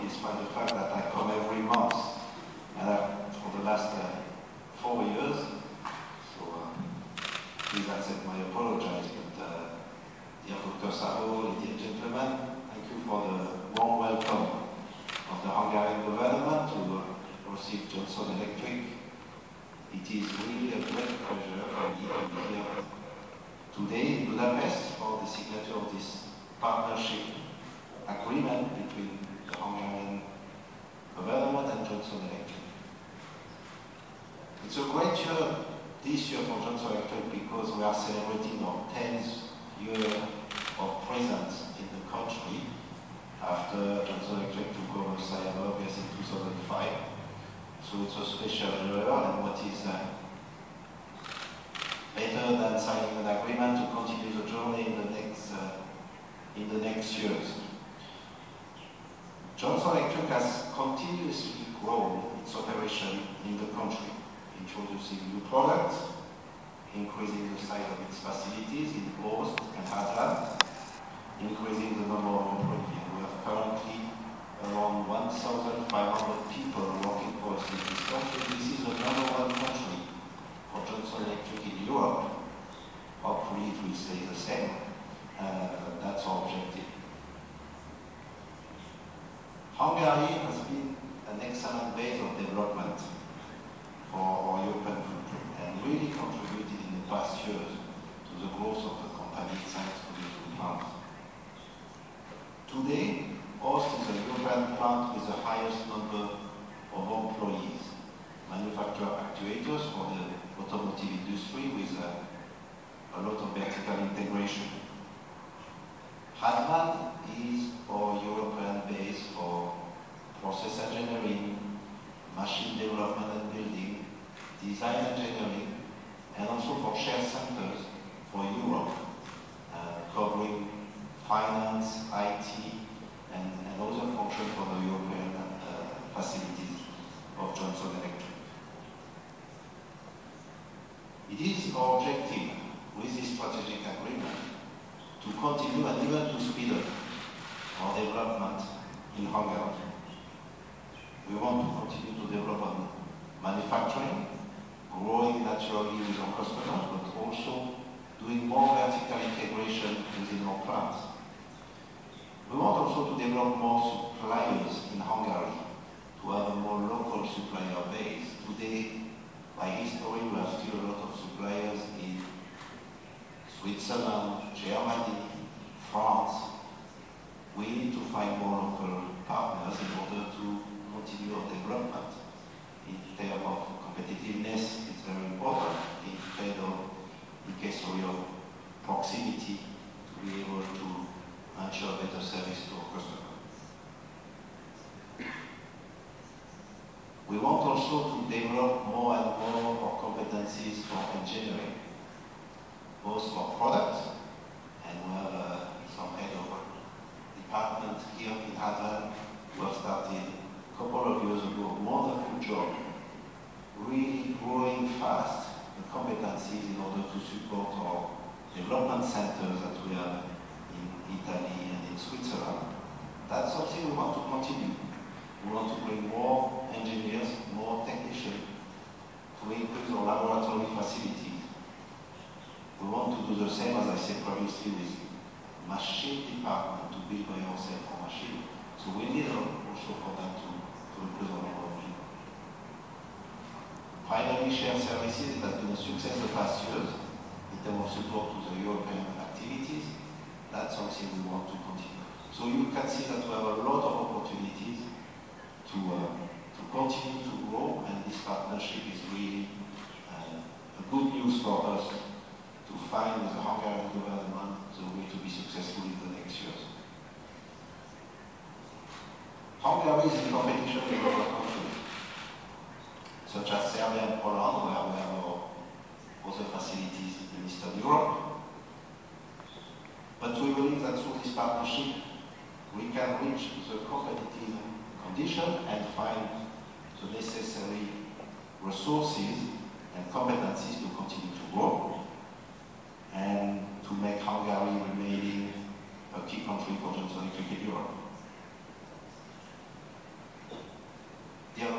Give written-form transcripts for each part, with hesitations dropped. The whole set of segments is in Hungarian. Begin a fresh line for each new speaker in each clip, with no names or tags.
despite the fact that I come every month for the last 4 years. So please accept my apologies, but dear Dr. Sabo, ladies and gentlemen, thank you for the warm welcome of the Hungarian government to receive Johnson Electric. It is really a great pleasure for me to be here today in Budapest for the signature of this partnership agreement between the Hungarian government and Johnson Electric. It's a great year this year for Johnson Electric because we are celebrating our 10th year of presence in the country after Johnson Electric took over Cyber in 2005. So it's a special year, and what is better than signing an agreement to continue the journey in the next years. Johnson Electric has continuously grown its operation in the country, introducing new products, increasing the size of its facilities in Ózd and Hatvan, increasing the number of employees. We have currently around 1,500 people working for us in this country. This is the #1 country for Johnson Electric in Europe. Hopefully it will stay the same. That's our objective. Hungary has been an excellent base of development for our European footprint and really contributed in the past years to the growth of the company thanks to these two plants. Today, Ózd is a European plant with the highest number of employees, manufacture actuators for the automotive industry with a lot of vertical integration. Hatvan is our European base for process engineering, machine development and building, design engineering, and also for shared centers for Europe, covering finance, IT, and other functions for the European facilities of Johnson Electric. It is our objective with this strategic agreement to continue and even to speed up our development in Hungary. We want to continue to develop on manufacturing, growing naturally with our customers, but also doing more vertical integration within our plants. We want also to develop more suppliers in Hungary, to have a more local supplier base. Today, by history, we have still a lot of suppliers in Switzerland, Germany, France. We need to find more local partners in order to continue our development. In terms of competitiveness, it's very important. In case of proximity, to be able to ensure better service to our customers. We want also to develop more and more our competencies for engineering, both for products, and we have some head of department here in Hatvan who have started a couple of years ago, a wonderful job, really growing fast the competencies in order to support our development centers that we have in Italy and in Switzerland. That's something we want to continue. We want to bring more engineers, more technicians to increase our laboratory facilities. We want to do the same, as I said previously, with machine department to build by ourselves for machine. So we need also for them to increase our number of people. Finally, shared services has been a success the past years in terms of support to the European activities. That's something we want to continue. So you can see that we have a lot of opportunities to continue to grow, and this partnership is really a good news for us to find with the Hungarian government the way to be successful in the next years. Hungary is in competition with other countries, such as Serbia and Poland, where we have our other facilities in Eastern Europe. But we believe that through this partnership, we can reach the competitive condition and find the necessary resources and competencies to continue to grow and to make Hungary remaining a key country for Johnson Electric in Europe.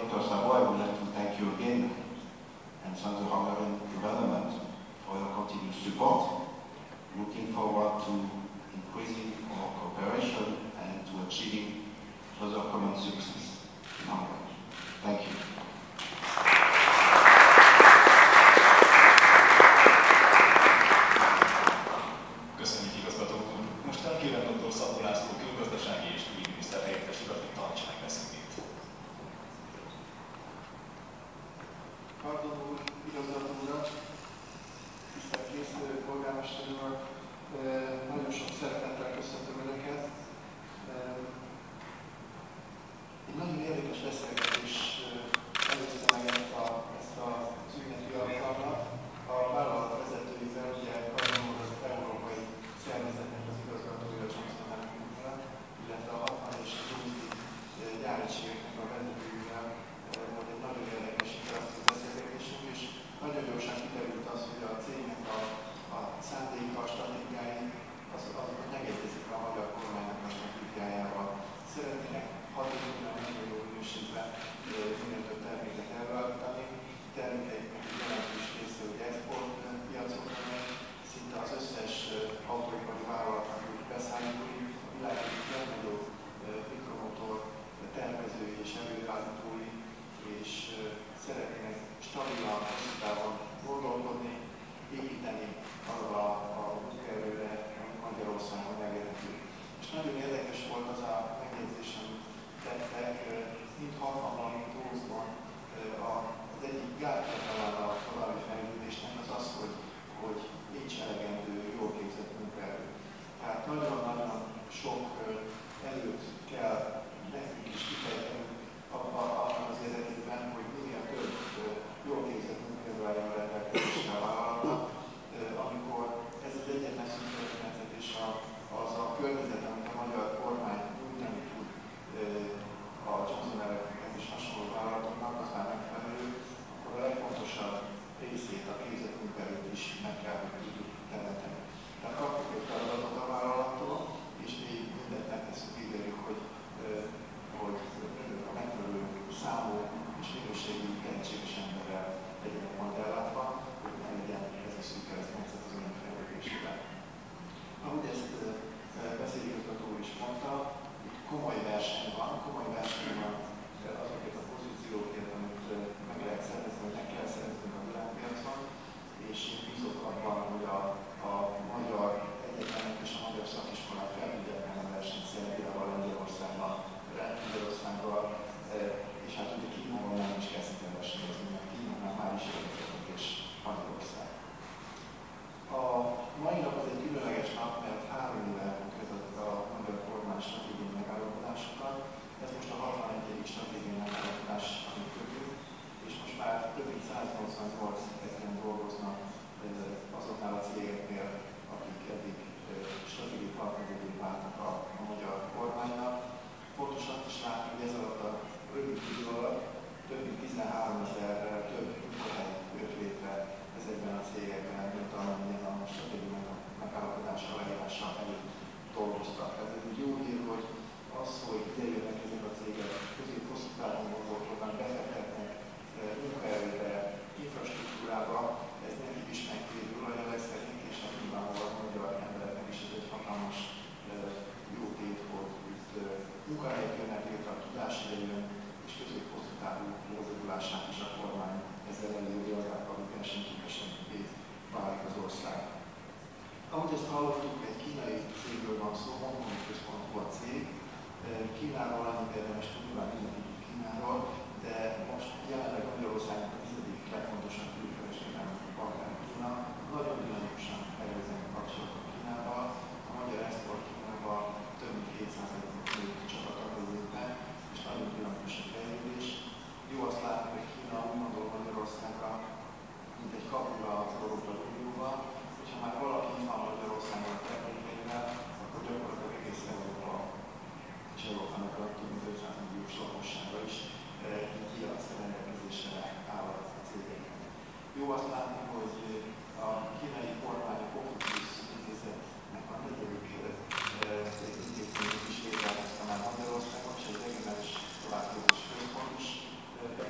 Dr. Sabo, I would like to thank you again and thank the Hungarian government for your continued support. Looking forward to increasing our cooperation and to achieving further common success in Hungary. Thank you.
Köszönjük, igazgató úr. Most felkérem dr. Szabó László külgazdasági és külügyminiszter helyettes urat, hogy tartsa meg beszédét.
Pardon úr, igazgató urat, tisztelt készülő polgármester urak, nagyon sok szeretettel köszöntöm Önöket. Egy nagyon érdekes beszélgetés előzte meg ezt az ünnepi alkalmat. A vállalat vezetőivel, ugye Pardon úr az európai szervezetnek az igazgatója, Johnson & illetve a 60 és a Gyuri gyáregységeknek a vezetőivel volt egy nagyon érdekes interaktív beszélgetésünk, és nagyon gyorsan kiderült az, hogy a cégnek a szándéka, a stratégiái, azok megegyezik a magyar kormánynak a stratégiájával. Szeretnének hatékonyan, nagyon jó minőségben minél több terméket előállítani. Termékeiknek egy jelentős része, hogy exportpiacokra megy, szinte az összes autóipari vállalatnak beszállítói, a világ egyik legnagyobb mikromotor tervezői és előállítói, és szeretnének stabilan, hosszú távon gondolkodni, építeni arra a munkaerőre, ami Magyarországon elérhető. És nagyon érdekes volt az a megjegyzés, amit tettek, mint Hartmanban, mint Ózdon. Az egyik gátja talán a további fejlődésnek az az, hogy nincs elegendő, jól képzett munkaerő. Tehát nagyon-nagyon sok előtt kell nekünk is kifejtenünk annak az érdekében, hogy minél több jól képzett munkaerő álljon rendelkezésre a vállalatnak, amikor ez az egyetlen szükségletet és az a környezet, amit a magyar kormány nyújtani tud a Johnson & és hasonló vállalatoknak, az már megfelelő, akkor a legfontosabb részét, a képzett munkaerőt is meg kell, hogy tudjuk teremteni. Tehát kapjuk egy feladatot a vállalattól, és mi mindent megteszünk, ígérjük, hogy a megfelelő számú és minőségű tehetséges emberrel legyenek majd ellátva, hogy ne legyen ez a szűk keresztmetszet az önök fejlődésében. Ahogy ezt beszédigazgató úr is mondta, itt komoly verseny van azokért a pozíciókért, amit meg lehet szervezni, vagy meg kell szervezni a világpiacon, és én bízok abban, hogy a magyar egyetemek és a magyar szakiskolák fel tudják menni a versenyt Szerbiával, Lengyelországgal, és hát ugye Kínával nem is kezdtek versenyezni, mert Kínánál már is érkezett és Magyarország. A mai nap az egy különleges nap, mert 3 éve között a magyar kormány stratégiai megállapodásokat. Ez most a 61. stratégiai megállapodás, amit kötünk, és most már több mint 188 ezeren dolgoznak azoknál a cégeknél, akik eddig stratégiai partnerővé váltak a magyar kormánynak. Fontos azt is látni, hogy ez alatt a rövid idő alatt több mint 13 000-rel több munkahely jött létre ezekben a cégekben, mint amilyen a stratégiai megállapodással, leírással előtt dolgoztak. Ez egy jó hír, hogy az, hogy idejönnek ezek a cégek, közép-hosszú távon gondolkodnak, befektetnek munkaerőbe, infrastruktúrába, ez nekik is megtérül a jelek szerint, és hát nyilvánvalóan a magyar embereknek is ez egy hatalmas jó tét, hogy itt munkahelyek jönnek létre, a tudás idejön, és közép-hosszú távú boldogulását is a kormány ezzel előri azáltal, hogy versenyképességé válik az ország. Ahogy ezt hallottuk, egy kínai cégről van szó, Hongkongi központú a cég. Kínáról annyit érdemes tudni, már mindenki tud Kínáról, de most jelenleg Magyarországnak a 10. legfontosabb külkereskedelmi partner Kína. Nagyon dinamikusan fejlődnek a kapcsolatok Kínával. A magyar export Kínával több mint 200 csapatot vezet be, és nagyon dinamikus a fejlődés. Jó azt látni, hogy Kína úgy gondol Magyarországra, mint egy kapura az Európai Unióban, hogyha már valaki itt van Magyarországon a termékeivel, akkor gyakorlatilag egész Európa és Európának a több mint 500 milliós lakossága is piac rendelkezésre áll a cégeknek. Jó azt látni, hogy a kínai kormány a Konfuciusz Intézetnek a 4. intézményét is létrehozta már Magyarországon, és egy regionális továbbképzési központ is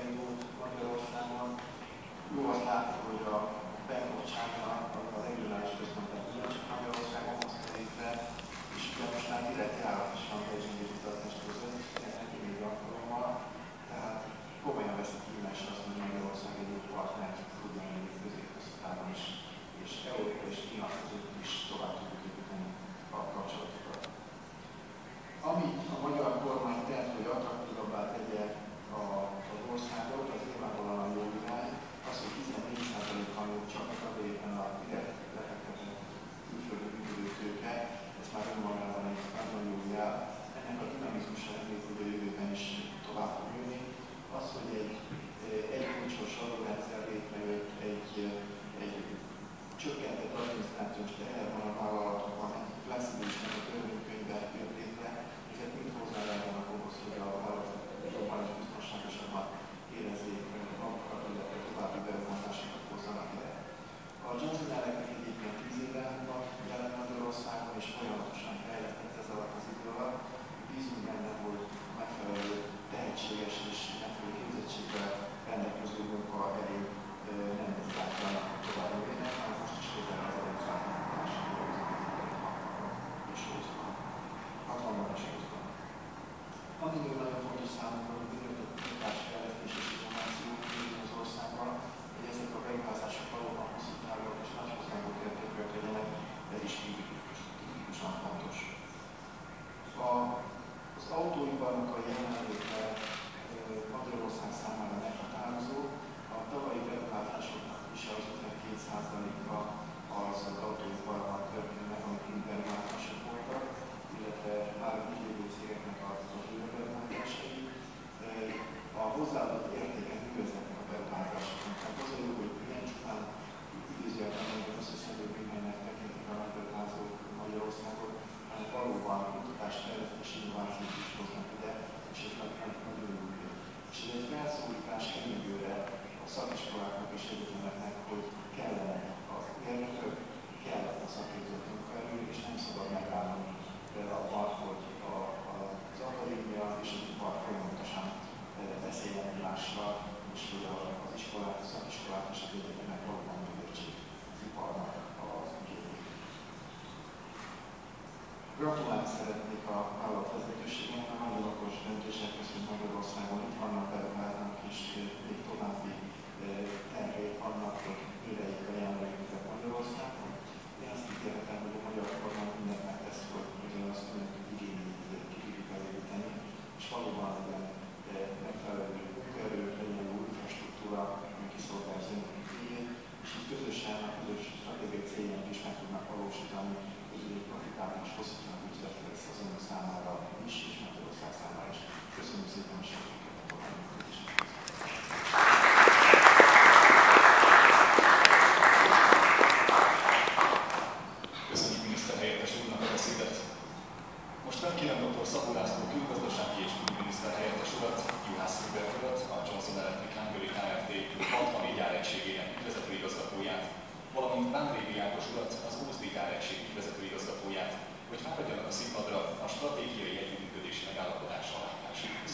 valóban legyen megfelelő munkaerő, legyen jó infrastruktúra, ami kiszolgálja az önök igényét, és így közösen a közös stratégiai céljaink is meg tudnak valósítani, hogy egy profitábilis, hosszú távú üzlet lesz az önök számára is, és Magyarország számára is. Köszönjük szépen a segítséget a további.
Köszönjük miniszterhelyettes úrnak a beszédet. Most felkérem dr. Szabó László külgazdasági és külügyminiszterhelyettes urat, Juhász Hubert urat, a Johnson Electric Hungary Kft. 64 gyáregységének ügyvezetőigazgatóját, valamint Bánrévi Ákos urat, az OSD gyáregység ügyvezetőigazgatóját, hogy fáradjanak a színpadra a stratégiai együttműködési megállapodás aláírásához.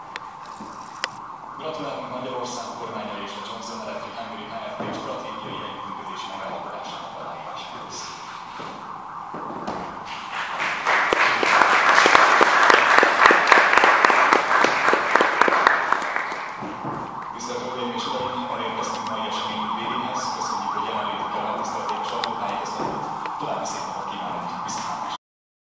Gratulálunk Magyarország kormánya és a Johnson Electric Hungary Kft. Stratégiai